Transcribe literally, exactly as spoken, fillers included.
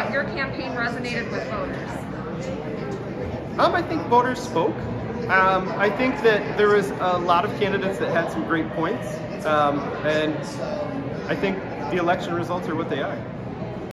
thought your campaign resonated with voters? Um, I think voters spoke. Um, I think that there was a lot of candidates that had some great points, um, and I think the election results are what they are.